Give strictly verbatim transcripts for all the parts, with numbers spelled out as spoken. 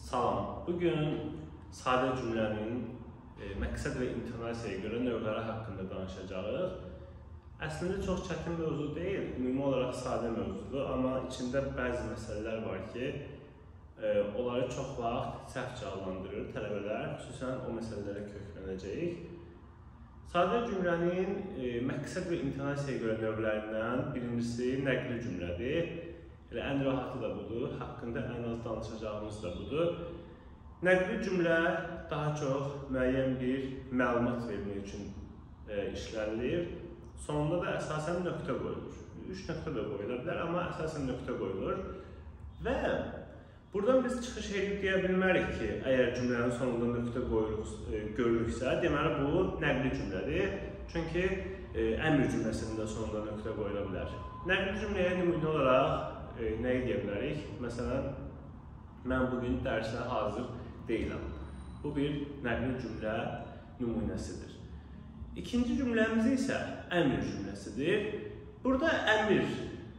Salam. Bugün sadə cümlənin e, məqsəd və intonasiyaya görə növləri haqqında danışacağıq. Əslində çox çətin mövzu deyil, ümumi olaraq sadə mövzudur, amma içində bəzi məsələlər var ki, e, onları çox vaxt səhv cavablandırır tələbələr, xüsusən o məsələlərə köklənəcəyik. Sadə cümlənin e, məqsəd və intonasiyaya görə növlərindən birincisi nəqli cümlədir. Elə ən rahatı da budur, haqqında ən az danışacağımız da budur. Nəqli cümlə daha çox müəyyən bir məlumat vermək üçün e, işlənilir. Sonunda da əsasən nöqtə qoyulur. Üç nöqtə də qoyula bilər, amma əsasən nöqtə qoyulur. Və buradan biz çıxış edib deyə bilmərik ki, əgər cümlənin sonunda nöqtə e, görülürsə, deməli bu nəqli cümlədir. Çünki e, əmr cümləsində sonunda nöqtə qoyula bilər. Nəqli cümləyə nümunə olaraq E, nəyi deyə bilərik? Məsələn, mən bugün dərsə hazır deyiləm. Bu bir nəqli cümlə nümunəsidir. İkinci cümləmiz isə əmr cümləsidir. Burada əmr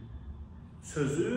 sözü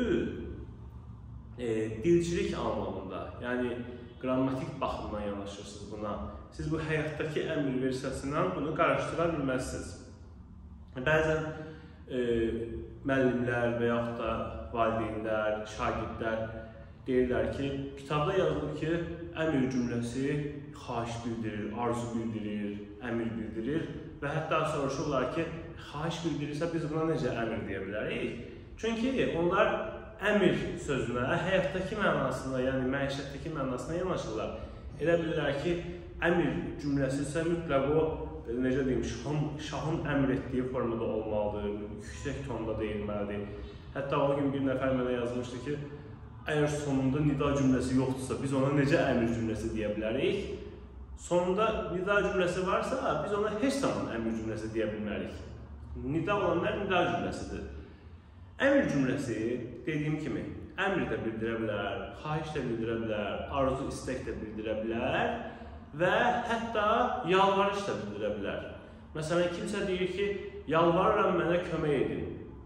e, dilçilik anlamında, yəni qrammatik baxımdan yanaşırsınız buna. Siz bu həyatdakı əmr versiyasından bunu qarışdıra bilməzsiniz. Bəzən e, müəllimlər və yaxud da valideynlər, şagirdlər deyirlər ki, kitabda yazılır ki, əmr cümləsi xahiş bildirir, arzu bildirir, əmr bildirir və hətta soruşurlar ki, xahiş bildirirsə biz buna necə əmr deyə bilərik? Çünki onlar əmr sözünə həyatdakı mənasına, yəni məişətdəki mənasına yanaşırlar. Elə bilirlər ki, əmr cümləsi isə mütləq o, necə deyim, şahın, şahın əmr etdiyi formada olmalıdır, yüksək tonda deyilməlidir. Hətta o gün bir nəfər mənə yazmışdı ki, əgər sonunda nida cümləsi yoxdursa, biz ona necə əmr cümləsi deyə bilərik? Sonunda nida cümləsi varsa, biz ona heç zaman əmr cümləsi deyə bilmərik. Nida olanlar nida cümləsidir. Əmr cümləsi, dediyim kimi, əmr də bildirə bilər, xahiş də bildirə bilər, arzu, istək də bildirə bilər və hətta yalvarış da bildirə bilər. Məsələn, kimsə deyir ki, yalvarıram, mənə kömək edin.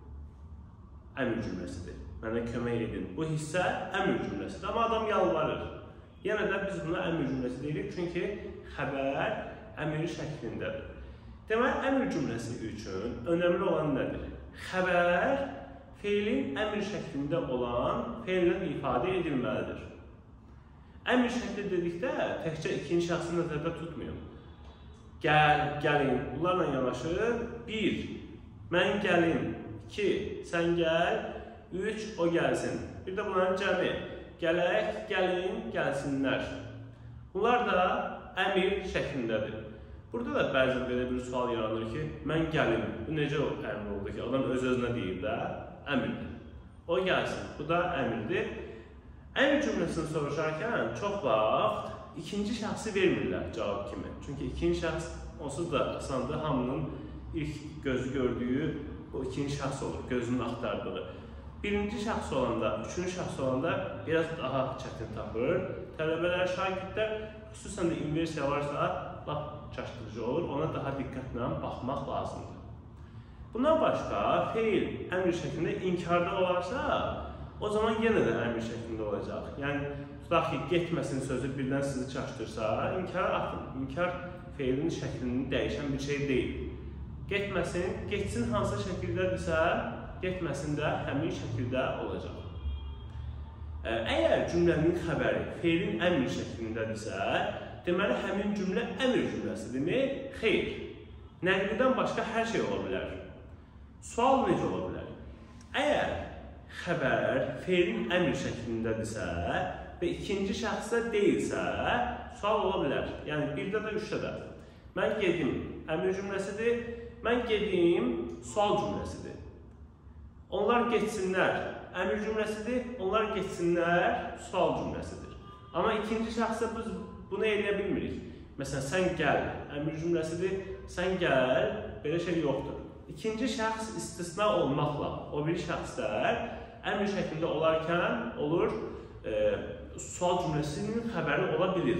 Əmr cümləsidir. Mənə kömək edin. Bu hissə əmr cümləsidir. Amma adam yalvarır. Yenə də biz buna əmr cümləsi deyirik, çünki xəbər əmr şəklindədir. Deməli, əmr cümləsi üçün önəmli olan nədir? Xəbər feilin əmr şəklində olan feillə ifadə edilməlidir. Əmr şəkli dedikdə təkcə ikinci şəxsi nəzərdə tutmayın. Gəl, gəlin. Bunlarla yanaşı bir, mən gəlim. iki, sən gəl, üç, o gəlsin. Bir də bunların cəmi, gələk, gəlin, gəlsinlər. Bunlar da əmr şəklindədir. Burada da bəzən belə bir sual yaranır ki, mən gəlim. Bu necə o əmr oldu ki, adam öz-özünə deyir də, əmrdir. O gəlsin, bu da əmrdir. Əmr cümləsini soruşarkən çox vaxt ikinci şəxsi vermirlər cavab kimi. Çünki ikinci şəxs onsuz da asandır, hamının ilk gözü gördüyü o ikinci şəxs olur, gözünün axtardığı. Birinci şəxs olanda, üçüncü şəxs olanda biraz daha çətin tapır. Tələbələr, şagirdlər, xüsusən də inversiya varsa, lap çaşdırıcı olur, ona daha diqqətlə baxmaq lazımdır. Bundan başqa, feil əmr şəklində inkarda olarsa, o zaman yenə də əmr şəklində olacaq. Yəni, tutaq ki, getməsin sözü birdən sizi çaşdırsa, inkara atın. İnkar feilin şəklini dəyişən bir şey deyil. Getməsin, getsin hansı şəkildədirsə, getməsin də həmin şəkildə olacaq. Əgər cümlənin xəbəri feilin əmr şəklindədirsə, deməli həmin cümlə əmr cümləsidirmi? Xeyr. Nəqlidən başqa hər şey ola bilər. Sual necə ola bilər? Əgər xəbər feilin əmr şəklindədirsə və ikinci şəxsdə deyilsə, sual ola bilər. Yəni, birdə də, üçdə də. Mən gedim, əmr cümləsidir. Mən gedim, sual cümləsidir. Onlar getsinlər, əmr cümləsidir. Onlar getsinlər, sual cümləsidir. Amma ikinci şəxsə biz bunu eləyə bilmirik. Məsələn, sən gəl, əmr cümləsidir. Sən gəl, belə şey yoxdur. İkinci şəxs istisna olmaqla, o bir şəxslər əmr şəklində olarkən olur, e, sual cümləsinin xəbəri ola bilir.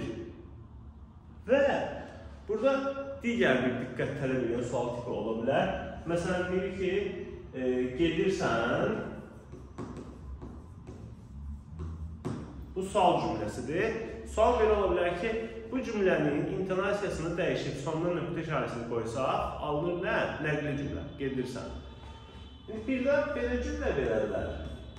Və burada digər bir diqqət tələb edən sual tipi ola bilər. Məsələn, deyir ki, e, gedirsən, Bu sual cümləsidir. Sual belə ola bilər ki, bu cümlənin intonasiyasını dəyişib sonuna nöqtə işarəsini qoysaq, alınır nə? Nəqli cümlə. Gedirsən. Birdən belə cümlə verərlər.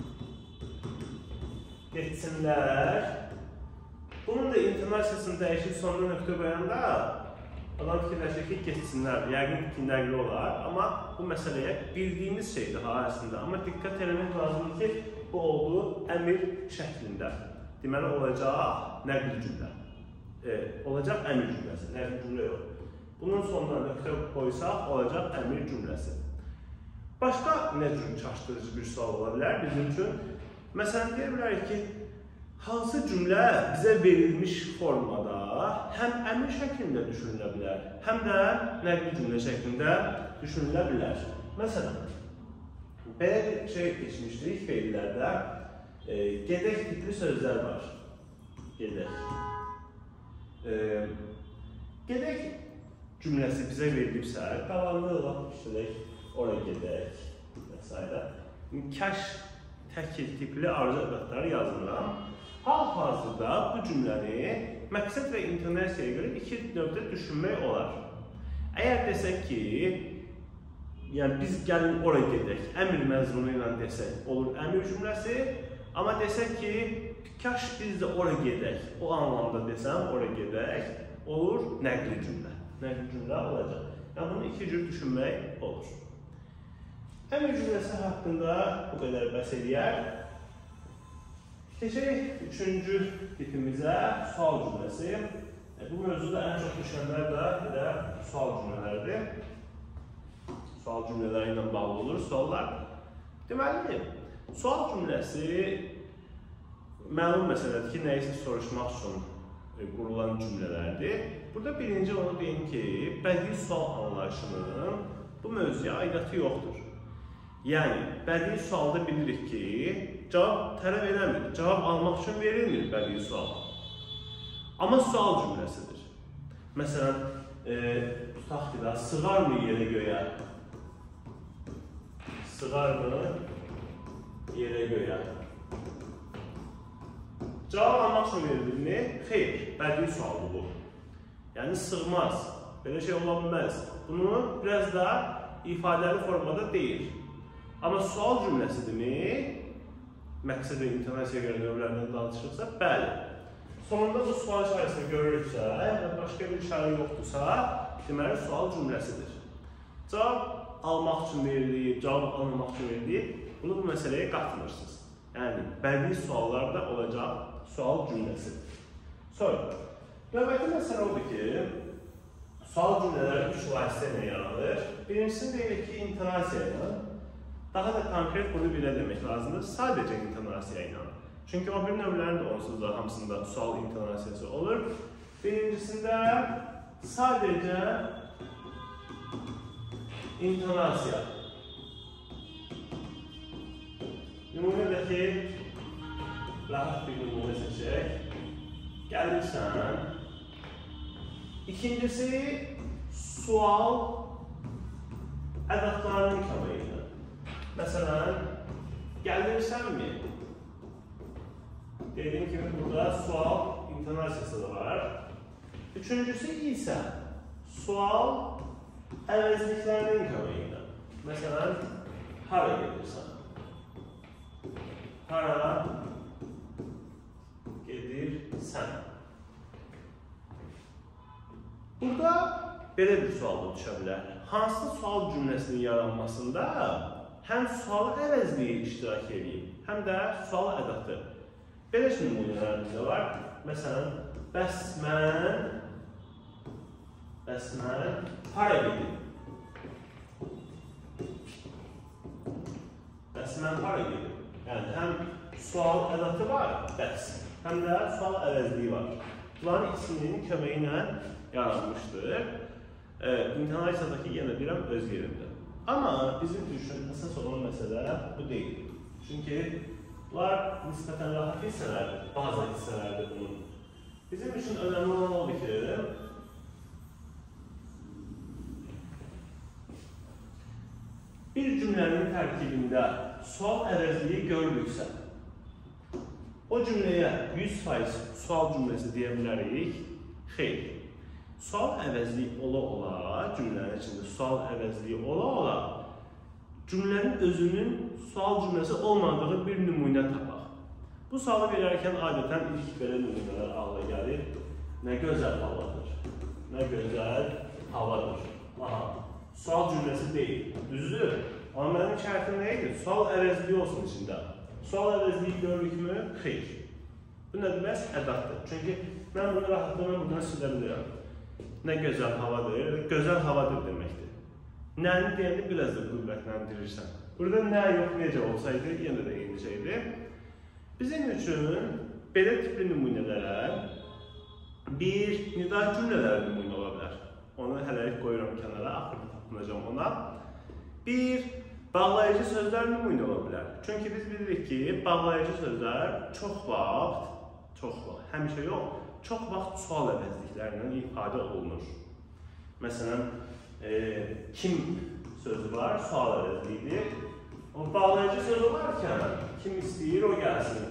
Getsinlər. Bunun da intonasiyasını dəyişib sonuna nöqtə qoyanda adam fikirləşir ki, getsinlər. Yəqin ki, nəqli olar. Amma bu məsələyə bildiyimiz şeydir ha əslində. Amma diqqət eləmək lazımdır ki, bu oldu əmr şəklində. Deməli, olacaq nəqli cümlə. E, olacaq əmr cümləsi. Nəqli cümlə yox. Bunun sonuna nöqtə qoysaq, olacaq əmr cümləsi. Başqa nə cür çaşdırıcı bir sual ola bilər bizim üçün? Məsələn, deyə bilərik ki, hansı cümlə bizə verilmiş formada həm əmr şəklində düşünülə bilər, həm də nəqli cümlə şəklində düşünülə bilər. Məsələn, belə bir şey keçmişdik feillərdə, e, gedək tipli sözlər var. Gedək. E, gedək cümləsi bizə verilibsə, qalanlıqla işlək, oraya gedək və s. Kaş təkil tipli arzu ədatları yazmıram. Hal-hazırda bu cümləni məqsəd və intonasiyaya görə iki növdə düşünmək olar. Əgər desək ki, yəni biz gəlin oraya gedək, əmr məzmunu ilə desək, olur əmr cümləsi, amma desək ki, kaş biz də oraya gedək, o anlamda desəm, oraya gedək, olur nəqli cümlə. Nəqli cümlə olacaq. Yəni bunu iki cür düşünmək olur. Əmr cümləsi haqqında bu qədər bəhs eləyər. Keçək üçüncü tipimizə, sual cümləsi. Bu mövzuda ən çox düşənlər də elə sual cümlələrdir. Sual cümlələri ilə bağlı olur, suallar. Deməli, sual cümləsi məlum məsələdir ki, nəyisə soruşmaq üçün qurulan cümlələrdir. Burada birinci onu deyim ki, bədii sual anlayışının bu mövzuya aidiyyatı yoxdur. Yəni, bədii sualda bilirik ki, cavab tələb eləmir, cavab almaq üçün verilmir bədii sual. Amma sual cümləsidir. Məsələn, e, tutaq ki da, sığarmı yerə göyə? Sığarmı yerə göyə? Cavab almaq üçün verilmir, xeyr, bədii sualdır bu. Yəni, sığmaz, belə şey ola bilməz. Bunu biraz da ifadəli formada deyir. Amma sual cümləsidirmi? Məqsəd və intonasiyaya görə növlərindən danışırsa, bəli. Sonunda bu sual işarəsini görürüksə, yəni başqa bir işarə yoxdursa, deməli sual cümləsidir. Cavab almaq üçün verilir, cavab alınmaq üçün verilir, bunu bu məsələyə qatmırsınız. Yəni, bədii suallarda olacaq sual cümləsi. Sonra, növbəti məsələ odur ki, sual cümlələri üç vasitə ilə yaranır. Birincisini deyirik ki, intonasiya ilə. Daha da konkret bunu belə demək lazımdır, sadəcə intonasiya ilə. Çünki o bir növlərin də onsuz da hamısında sual intonasiyası olur. Birincisində sadəcə intonasiya. Nümunədəki rahat bir nümunə seçək. Gəlirsən. İkincisi, sual ədatlarının köməyi ilə. Məsələn, gəlirsənmi? Dediyim kimi, burada sual intonasiyası da var. Üçüncüsü isə sual əvəzliklərinin köməyi ilə. Məsələn, hara gedirsən? Hara gedirsən? Burada belə bir sual da düşə bilər. Hansı sual cümləsinin yaranmasında həm sual əvəzliyi iştirak edib, həm də sual ədatı. Belə nümunələrimiz də var. Məsələn, bəs mən, bəs mən hara gedim? Bəs mən hara gedim? Yəni, həm sual ədatı var, bəs, həm də sual əvəzliyi var. Bunların ikisinin köməyi ilə yaranmışdır. E, İntonasiyadakı yenə deyirəm öz yerində. Amma bizim üçün əsas olan məsələ bu deyil. Çünki bunlar nisbətən rahat hissələrdir, bazı hissələrdir bunun. Bizim üçün önəmli olan oldu ki, bir cümlənin tərkibində sual əvəzliyi görülürsə, o cümləyə yüz faiz sual cümləsi deyə bilərik? Xeyr. Sual əvəzliyi ola-ola, cümlənin içində sual əvəzliyi ola-ola, cümlənin özünün sual cümləsi olmadığı bir nümunə tapaq. Bu sualı verərkən adətən ilk belə nümunələr ağla gəlir. Nə gözəl havadır. Nə gözəl havadır. Aha, sual cümləsi deyil. Düzdür? Amma mənim şərtim nə idi? Sual əvəzliyi olsun içində. Sual əvəzliyi görürükmü? Xeyr. Bu nədir? Bəs ədatdır. Çünki mən bunu rahatlıqla buradan silə bilirəm. Nə gözəl havadır, gözəl havadır deməkdir. Nəni deyəndə biraz da qüvvətləndirirsən. Burada nə yox, necə olsaydı, yenə də eyni şeydir. Bizim üçün belə tipli nümunələrə bir nida cümlələri nümunə ola bilər. Onu hələlik qoyuram kənara, axırda tapınacam ona. Bir bağlayıcı sözlər nümunə ola bilər. Çünki biz bilirik ki, bağlayıcı sözlər çox vaxt, çox vaxt, həmişə yox, çox vaxt sual əvəzliklərindən ifadə olunur. Məsələn, e, kim sözü var, sual əvəzliyidir. O bağlayıcı söz olarkən, kim istəyir, o gəlsin.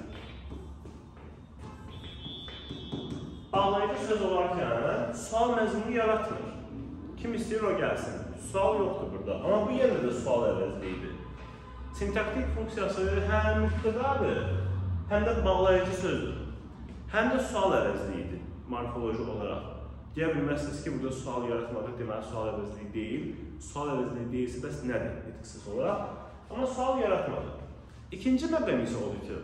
Bağlayıcı söz olarkən, sual məzmunu yaratmır. Kim istəyir, o gəlsin. Sual yoxdur burada, amma bu yenə də sual əvəzliyidir. Sintaktik funksiyası həm mübtədadır, həm də bağlayıcı sözdür. Həm də sual əvəzliyidir, morfoloji olaraq. Deyə bilməzsiniz ki, burada sual yaratmadır, deməli sual əvəzliyi deyil. Sual əvəzliyi deyilsə, bəs nədir nitqsiz olaraq? Amma sual yaratmadır. İkinci məqam isə odur ki,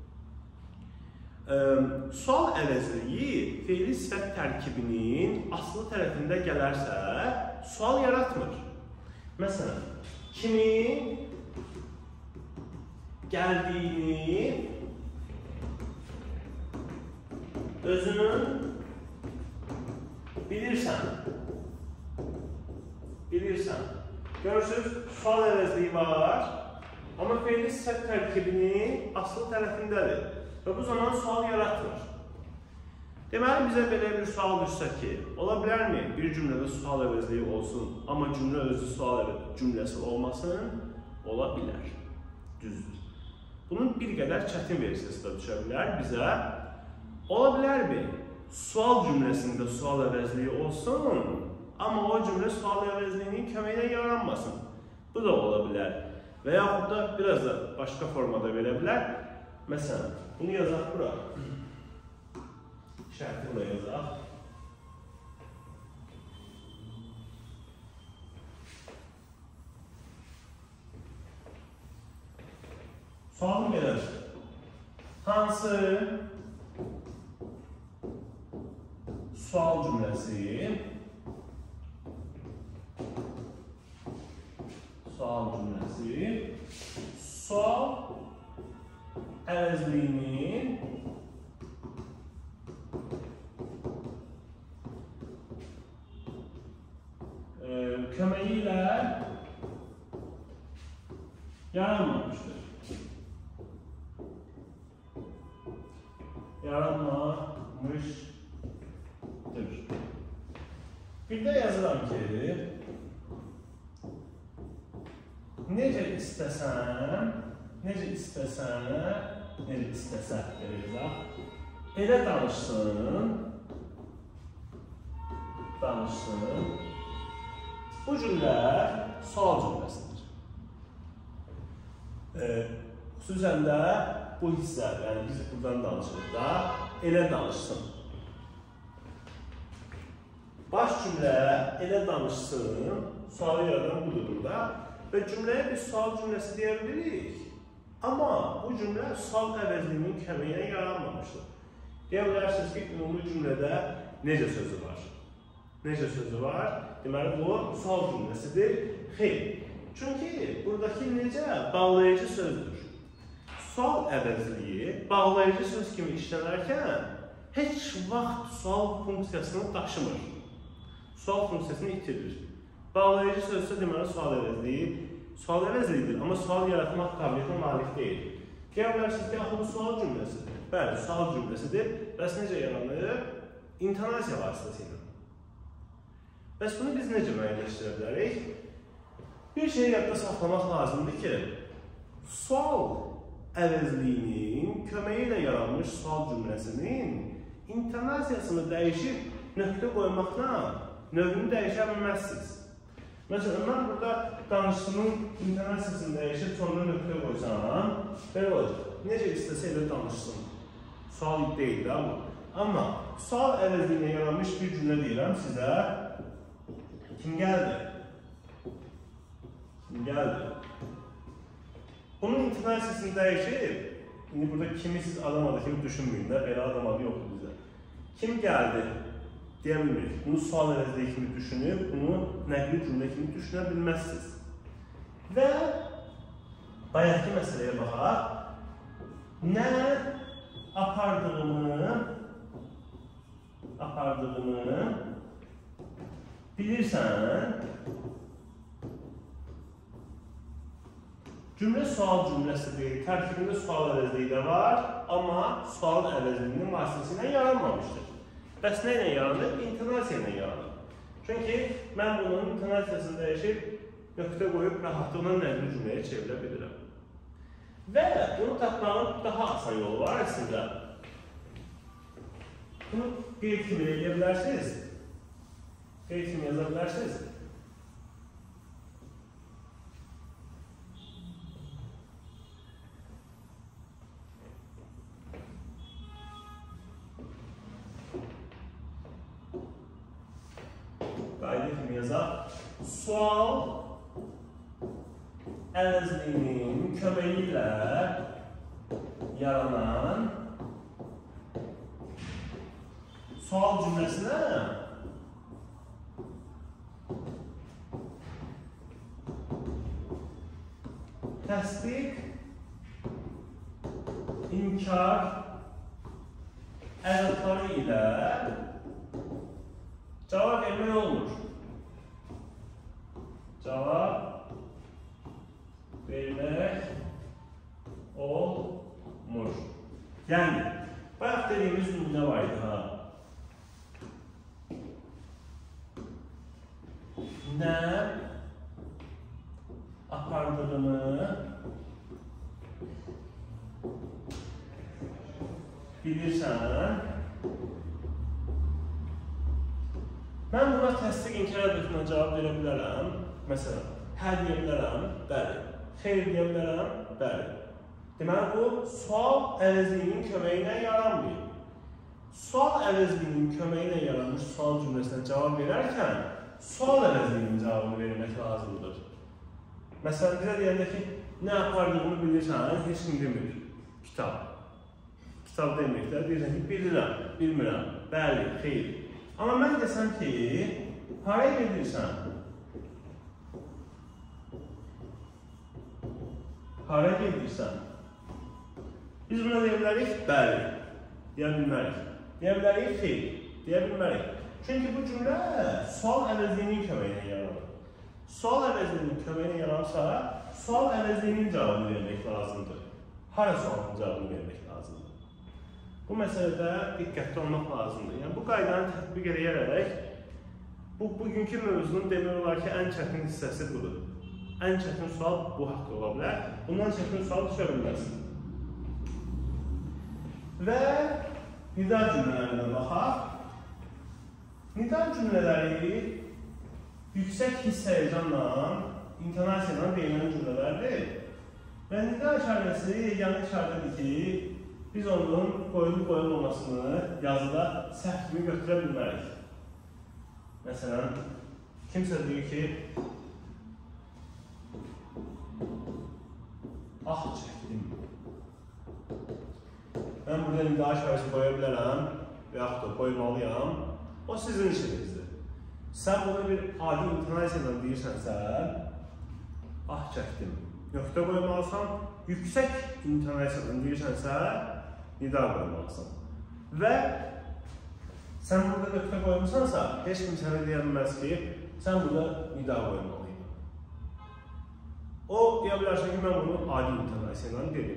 e, sual əvəzliyi fe'li sifət tərkibinin aslı tərəfində gələrsə, sual yaratmır. Məsələn, kimin gəldiyini özünün bilirsən. Bilirsən. Görürsünüz, sual əvəzliyi var, amma fe'li sifət tərkibinin aslı tərəfindədir və bu zaman sual yaratmır. Deməli, bizə belə bir sual düşsə ki, ola bilərmi bir cümlədə sual əvəzliyi olsun, amma cümlə özü sual cümləsi olmasın? Ola bilər. Düzdür. Bunun bir qədər çətin versiyası da düşə bilər bizə. Ola bilərmi sual cümləsində sual əvəzliyi olsun, amma o cümlə sual əvəzliyinin köməyinə yaranmasın. Bu da ola bilər. Və yaxud da biraz da başqa formada verə bilər. Məsələn, bunu yazaq bura. Şərtini yazaq. Sualım belədir. Hansı sual cümləsi sual cümləsi sual əvəzliyinin e, köməyi ilə yaranmamışdır. Yaranmamışdır. Bir də yazıram ki, necə istəsən, necə istəsən, necə istəsə, elə danışsın, danışsın. Bu cümlə sual cümləsidir. E, xüsusən də bu hissə, yəni biz buradan danışırıq da, elə danışsın. Baş cümlə elə danışsın, sualı yaradan budur burada və cümləyə bir sual cümləsi deyə bilirik. Amma bu cümlə sual əvəzliyinin köməyinə yaranmamışdır. Deyə bilərsiniz ki, ümumi cümlədə necə sözü var? Necə sözü var? Deməli, bu sual cümləsidir. Xeyr. Çünki buradakı necə bağlayıcı sözdür. Sual əvəzliyi bağlayıcı söz kimi işlənərkən heç vaxt sual funksiyasını daşımır. Sual funksiyasını itirir. Bağlayıcı sözsə deməli sual əvəzliyi sual əvəzliyidir, amma sual yaratmaq qabiliyyətinə malik deyil. Deyə bilərsiniz ki, axı bu sual cümləsidir. Bəli, sual cümləsidir. Bəs necə yaranır? İntonasiya vasitəsilə. Bəs bunu biz necə müəyyənləşdirə bilərik? Bir şeyi yadda saxlamaq lazımdır ki, sual əvəzliyinin köməyi ilə yaranmış sual cümləsinin intonasiyasını dəyişib nöqtə qoymaqla növünü dəyişə bilməzsiniz. Məsələn, mən burada danışığımın intonasiyasını dəyişib sonuna nöqtə qoysam, belə olacaq. Necə istəsə elə danışsın. Sual deyil də bu. Amma sual əvəzliyinə yaranmış bir cümlə deyirəm sizə. Kim gəldi? Kim gəldi? Bunun intonasiyasını dəyişib, indi burada kimi siz adam adı kimi düşünməyin də, belə adam adı yoxdur bizə. Kim gəldi? Deyə bilmirik. Bunu sual əvəzliyi kimi düşünüb, bunu nəqli cümlə kimi düşünə bilməzsiniz. Və bayaqki məsələyə baxaq. Nə apardığımı, apardığımı bilirsən, cümlə sual cümləsidir, tərkibində sual əvəzliyi də var, amma sual əvəzliyinin vasitəsilə yaranmamışdır. Bəs nə ilə yaranır? İntonasiya ilə yaranır. Çünki mən bunun intonasiyasını dəyişib, nöqtə qoyub rahatlıqla nəqli cümləyə çevirə bilirəm. Və bunu tapmağın daha asan yolu var əslində. Bunu qeyd kimi eləyə bilərsiniz. Qeyd kimi yaza bilərsiniz. Qayda kimi yazaq. Sual əvəzliyinin köməyi ilə yaranan sual cümləsinə təsdiq, inkar ədatları ilə cavab vermək olmur. Cavab vermək olmur. Yəni, bayaq dediyimiz nümunə var idi, ha? Nə apardığını bilirsən, mən buna təsdiq inkar ədətinə cavab verə bilərəm. Məsələn, hə deyə bilərəm, bəli. Xeyr deyə bilərəm, bəli. Deməli, bu sual əvəzliyinin köməyi ilə yaranmıyor. Sual əvəzliyinin köməyi ilə yaranmış sual cümləsinə cavab verərkən, sual əvəzliyinin cavabını vermək lazımdır. Məsələn, bizə deyəndə ki, nə apardığını bilirsən, heç kim demir. Kitab. Kitab deməkdə deyirsən ki, bilirəm, bilmirəm, bəli, xeyr. Amma mən desəm ki, haraya gedirsən? Haraya gedirsən? Biz buna deyə bilərik, bəli, deyə bilmərik. Deyə bilərik, xeyr, deyə bilmərik. Çünki bu cümlə sual əvəzliyinin köməyi ilə yaranır. Sual əvəzliyinin köməyi ilə yaranırsa, sual əvəzliyinin cavabını vermək lazımdır. Hara sualın cavabını vermək lazımdır? Bu məsələdə diqqətli olmaq lazımdır. Yəni, bu qaydanı tətbiq edərək, bu, bugünkü mövzunun demək olar ki, ən çətin hissəsi budur. Ən çətin sual bu haqda ola bilər. Bundan çətin sual düşə bilməz. Və nida cümlələrinə baxaq. Nida cümlələri yüksək hiss həyəcanla, intonasiya ilə deyilən cümlələrdir. Və nida işarəsi yeganə işarədir ki, biz onun qoyulub qoyulmamasını yazıda səhv kimi götürə bilmərik. Məsələn, kimsə deyir ki, ah çəkdim. Mən burada nida işarəsi qoya bilərəm və yaxud da qoymalıyam. O sizin işinizdir. Sən bunu bir adi intonasiya ilə deyirsənsə, ah çəkdim. Nöqtə qoymalısan, yüksək intonasiya ilə deyirsənsə, nida qoymalısan. Və sən burada nöqtə qoymasansa, heç kim sənə deyə bilməz ki, sən burada nida qoymalıyım. O, deyə bilərsən ki, mən bunu adi intonasiya ilə dedim.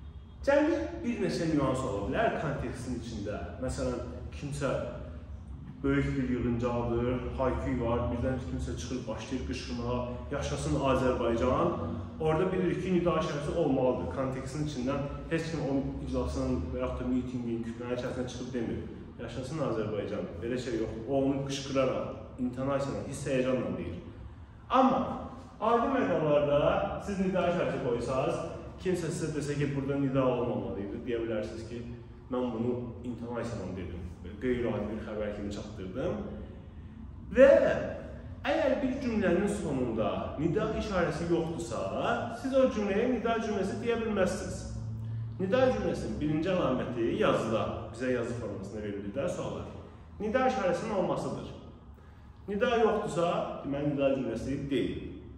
Cəmi bir neçə nüans ola bilər kontekstin içində. Məsələn, kimsə böyük bir yığıncaqdır, hay-küy var, birdən kimsə çıxır, başlayır qışqırmağa, yaşasın Azərbaycan. Orada bilirik ki, nida işarəsi olmalıdır. Kontekstin içindən heç kim o iclasının və yaxud da mitingin, kütlənin içərisində çıxıb demir. Yaşasın Azərbaycan, belə şey yoxdur. O onu qışqıraraq, intonasiyala, hiss həyəcanla deyir. Amma adi məqamlarda siz nida işarəsi qoysanız, kimsə sizə desə ki, burada nida olmamalıydı, deyə bilərsiniz ki, mən bunu intonasiyadan dedim, qeyri-adi bir xəbər kimi çatdırdım. Və əgər bir cümlənin sonunda nida işarəsi yoxdursa, siz o cümləyə nida cümləsi deyə bilməzsiniz. Nida cümləsinin birinci əlaməti yazıda, bizə yazı formasında verildiyi suallar. Nida işarəsinin olmasıdır. Nida yoxdursa, deməli nida cümləsi deyil.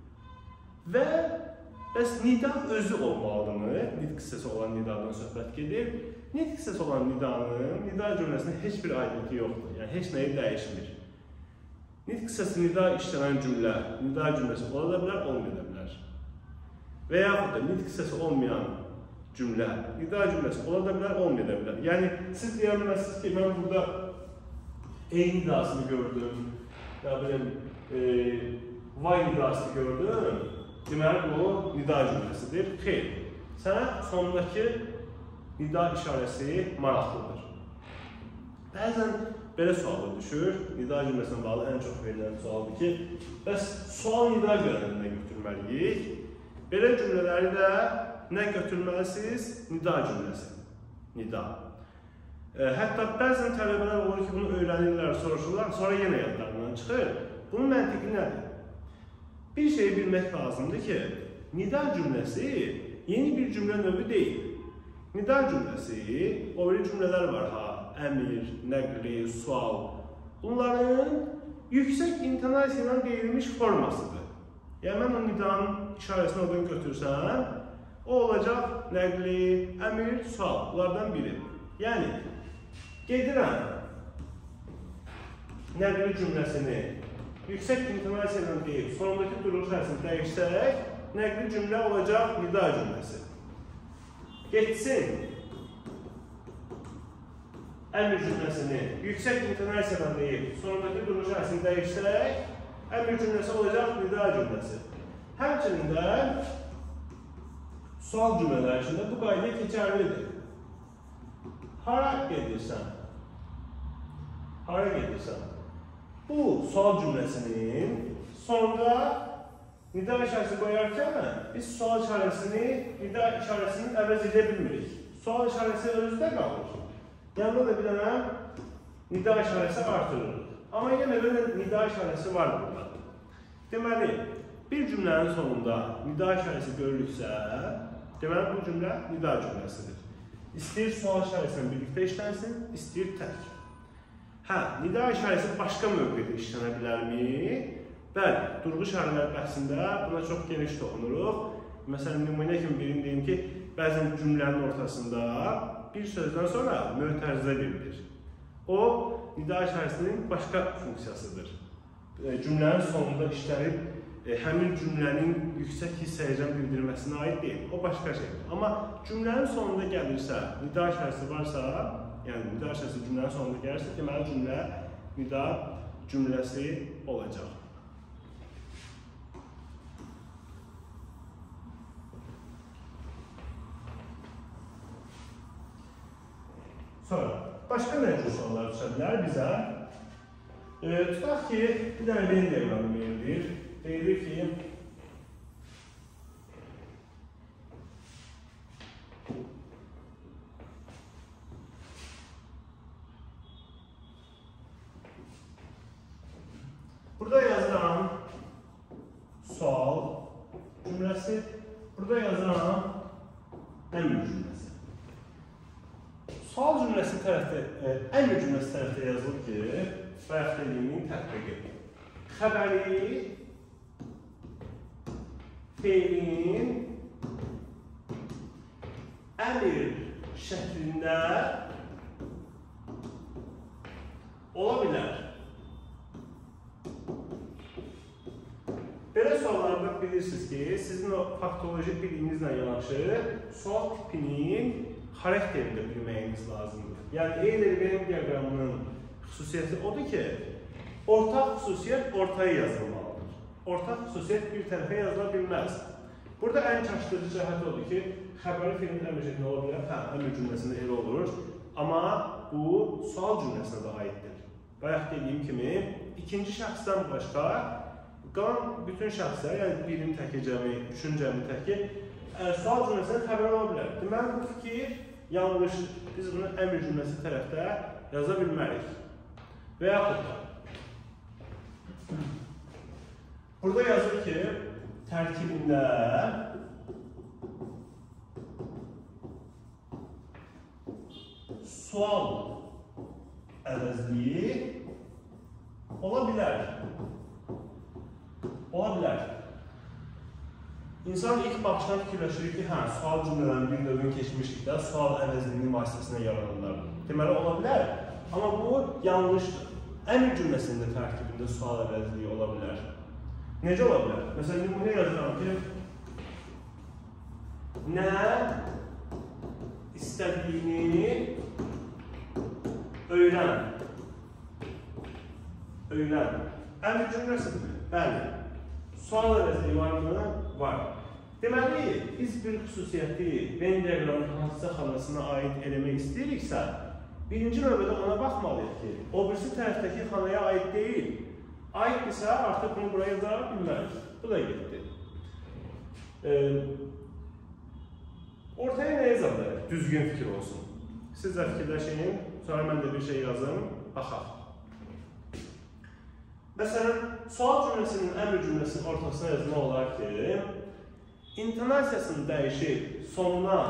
Və bəs nida özü olmalıdırmı? Nitq hissəsi olan nidadan söhbət gedir. Nitq hissəsi olan nidanın, nida cümləsinin heç bir aidiyyəti yoxdur. Yəni, heç nəyi dəyişmir. Nitq hissəsi nida işlənən cümlə, nida cümləsi ola da bilər, olmaya da bilər. Və yaxud da nitq hissəsi olmayan cümlə, nida cümləsi ola da bilər, olmaya da bilər. Yəni, siz deyə bilməzsiniz ki, mən burada ey nidasını gördüm, ya biləm, e, vay nidasını gördüm, deməli, bu nida cümləsidir. Xeyr, sənə sondakı nida işarəsi maraqlıdır. Bəzən belə suallar düşür, nida cümləsinə bağlı ən çox verilən sualdır ki, bəs sual nida görənində götürməliyik. Belə cümlələri də nə götürməlisiniz? Nida cümləsi. Nida. E, hətta bəzən tələbələr olur ki, bunu öyrənirlər, soruşurlar, sonra yenə yadlarından çıxır. Bunun məntiqi nədir? Bir şeyi bilmək lazımdır ki, nida cümləsi yeni bir cümlə növü deyil. Nida cümləsi, o biri cümlələr var ha, əmir, nəqli, sual. Bunların yüksək intonasiya ilə deyilmiş formasıdır. Yəni, mən o nidanın işarəsini oradan götürsəm, o olacaq nəqli, əmir, sual. Bunlardan biri. Yəni, gedirəm nəqli cümləsini yüksək intonasiya ilə deyib, sonundakı duruş hərəsini dəyişsək, nəqli cümlə olacaq nida cümləsi. Getsin əmir cümləsini yüksək intonasiya ilə deyib, sonundakı duruş hərəsini dəyişsək, əmir cümləsi olacaq nida cümləsi. Həmçinin də sual cümlələri içində bu qayda keçərlidir. Hara gedirsən? Hara gedirsən? Bu sual cümləsinin sonunda nida işarəsi qoyarkən biz sual işarəsini nida işarəsinin əvəz edə bilmirik. Sual işarəsi özdə qalır. Yanında da bir dənə nida işarəsi artırır. Amma yenə də nida işarəsi var burada. Deməli, bir cümlənin sonunda nida işarəsi görülürsə, deməli bu cümlə nida cümləsidir. İstəyir sual işarəsindən birlikdə işlənsin, istəyir tək. Hə, nida işarəsi başqa mövqedə işlənə bilərmi? Bəli, durğu işarələr bəhsində buna çox geniş toxunuruq. Məsələn, nümunə kimi birini deyim ki, bəzən cümlənin ortasında bir sözdən sonra mötərizə verilir. O, nida işarəsinin başqa funksiyasıdır. Cümlənin sonunda işlənib, həmin cümlənin yüksək hiss həyəcan bildirməsinə aid deyil. O, başqa şeydir. Amma cümlənin sonunda gəlirsə, nida işarəsi varsa, yəni nida işarəsi cümlənin sonunda gəlirsə, deməli cümlə nida cümləsi olacaq. Sonra, başqa nə cür suallar düşə bilər bizə? E, tutaq ki, bir dənə Venn diaqramı verilir. Deyilir ki, burada yazılan sual cümləsi, burada yazılan əmr cümləsi. Sual cümləsi tərəfdə, əmr cümləsi tərəfdə yazılır ki, bayaq dediyimin tətbiqi. Xəbəri feilin əmr şəklində ola bilər. Belə suallarda bilirsiniz ki, sizin o faktoloji bilinizlə yanaşı sual tipinin xarakterini də bilməyiniz lazımdır. Yəni, Euler-Venn diaqramının xüsusiyyəti odur ki, ortaq xüsusiyyət ortaya yazılmalıdır. Ortaq xüsusiyyət bir tərəfə yazıla bilməz. Burada ən çaşdırıcı cəhət odur ki, xəbəri filmin əmr cümləsi ola bilər, hə, əmr cümləsində elə olur, amma bu sual cümləsinə də aiddir. Bayaq dediyim kimi, ikinci şəxsdən başqa, qalan bütün şəxslər, yəni birin təki cəmi, üçün cəmi təki, sual cümləsində xəbər ola bilər. Deməli, bu fikir yanlışdır. Biz bunu əmr cümləsi tərəfdə yaza bilmərik. Və yaxud da, burada yazır ki, tərkibində sual əvəzliyi ola bilər. Ola bilər. İnsan ilk baxışdan fikirləşir ki, hə, sual cümlələrini bir növün keçmişlikdə sual əvəzliyinin vasitəsində yaranırlar. Deməli, ola bilər. Amma bu yanlışdır. Əmr cümləsində tərkibində sual əvəzliyi ola bilər. Necə ola bilər? Məsələn, nümunə yazıram ki, nə istədiyini öyrən. Öyrən. Əmr cümləsidir. Bəli. Sual əvəzliyi var mı? Var. Deməli, biz bir xüsusiyyəti Venn diaqramının hansısa xanasına aid eləmək istəyiriksə, birinci növbədə ona baxmalıyıq ki, o birisi tərəfdəki xanaya aid deyil. Aiddirsə, artıq bunu buraya yazara bilmərik. Bu da getdi. E, ortaya nə yazarlar? Düzgün fikir olsun. Siz də fikirləşin, sonra mən də bir şey yazım, baxaq. Məsələn, sual cümləsinin əmr cümləsinin ortasına yazma olar ki, intonasiyasını dəyişib sonuna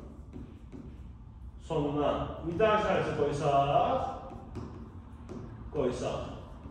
sonuna nida işarəsi qoysaq, qoysaq.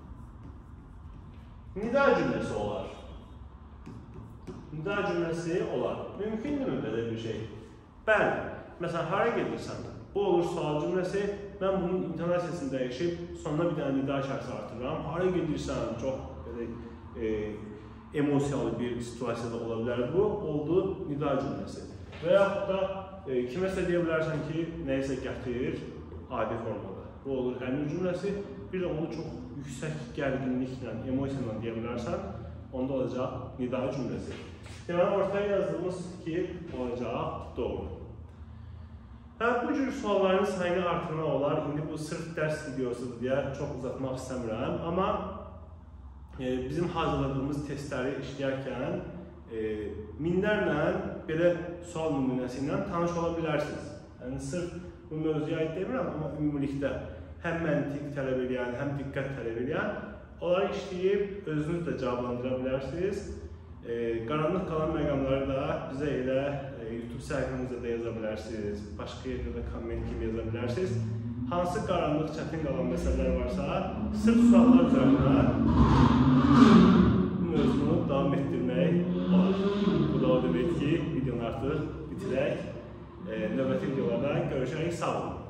Nida cümləsi olar. Nida cümləsi olar. Mümkündürmü belə bir şey? Bəli. Məsələn, hara gedirsən? Bu olur sual cümləsi. Mən bunun intonasiyasını dəyişib, sonuna bir dənə nida işarəsi artırıram. Hara gedirsən? Çox belə e, emosiyalı bir situasiyada ola bilər bu. Oldu nida cümləsi. Və yaxud da e, kiməsə deyə bilərsən ki, nəyisə gətirir adi formada. Bu olur əmr cümləsi. Bir də onu çox yüksək gərginliklə, emosiyanla deyə bilərsən, onda olacaq nida cümləsi. Deməli, ortaya yazdığımız fikir olacaq doğru. Hə, bu cür sualların sayını artırmaq olar. İndi bu sırf dərs videosudur deyə çox uzatmaq istəmirəm. Amma e, bizim hazırladığımız testləri işləyərkən e, minlərlə belə sual nümunəsi ilə tanış ola bilərsiniz. Yəni, sırf bu mövzuya aid demirəm, amma ümumilikdə həm məntiq tələb edən, həm diqqət tələb edən onları işləyib özünüz də cavablandıra bilərsiniz. E, qaranlıq qalan məqamları da bizə elə e, YouTube səhifəmizdə də yaza bilərsiniz, başqa yerdə də komment kimi yaza bilərsiniz. Hansı qaranlıq, çətin qalan məsələlər varsa, sırf suallar üzərində bu mövzunu davam etdirmək olar. Bu da o demək ki, videonu artıq bitirək. E, növbəti videolarda görüşərək, sağ olun.